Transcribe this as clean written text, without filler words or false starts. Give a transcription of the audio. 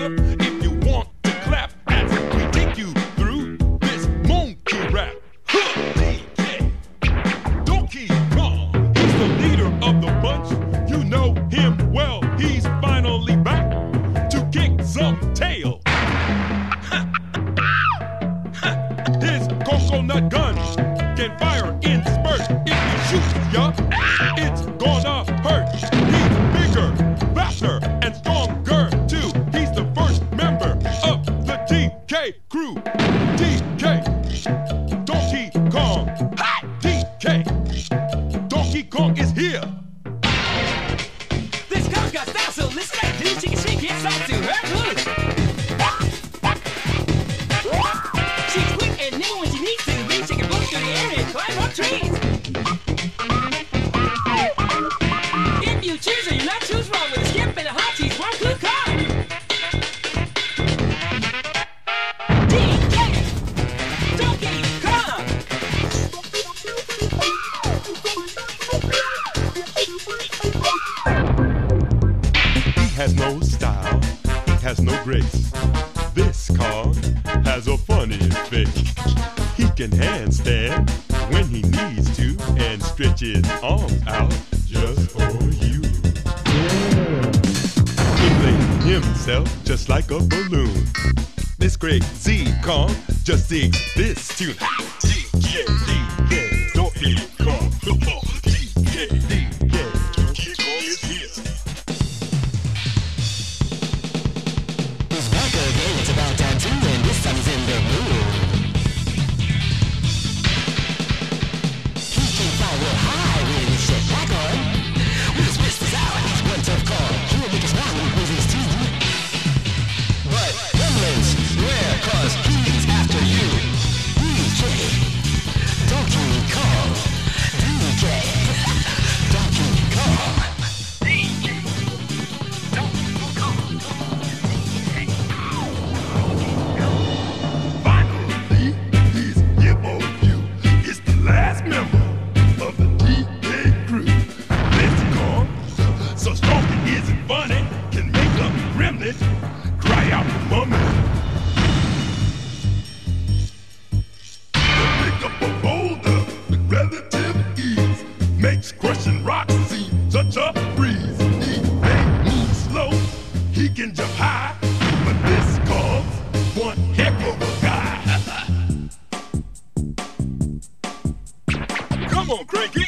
here if you want to clap as we take you through this monkey rap. DJ Donkey Kong, he's the leader of the bunch. You know him well, he's finally back to kick some tail. His coconut gun can fire in spurts. If you shoot ya, it's gonna hurt. He's bigger, faster, and stronger too. He's the first member of the DK crew. DK Donkey Kong. Hi, DK Donkey Kong is here. This Kong's got style, so listen up, dude. She can shake it, salt to her glue. She's quick and nimble when she needs to be. She can blow through the air and climb up trees. If you choose her, you're not choose wrong with a skip and a hot cheese. One clue Kong. DK Donkey Kong. He has no style, he has no grace. This Kong has a funny face. He can handstand when he needs to and stretch his arms out just for you. Inflating himself just like a balloon. This great Z Kong just sings this tune. DK, Donkey Kong, come on. DK, Donkey Kong is here. He's back again, it's about time too, and this time he's in the mood. He can fly real high with his shit back on. With his whiskers out, he's one tough call. He'll make us smile when he pulls his teeth. But gremlins, beware, cause he's after you. DK Donkey Kong. DK Donkey Kong. Finally, he's here for you. It's the last member of the DK crew. This Kong, so strong it isn't funny, can make a gremlin cry out for mummy. Pick up a boulder with relative ease, makes crushing rocks seem such a breeze. He may move slow, he can jump high, but this Kong's one heck of a guy. Come on, Cranky!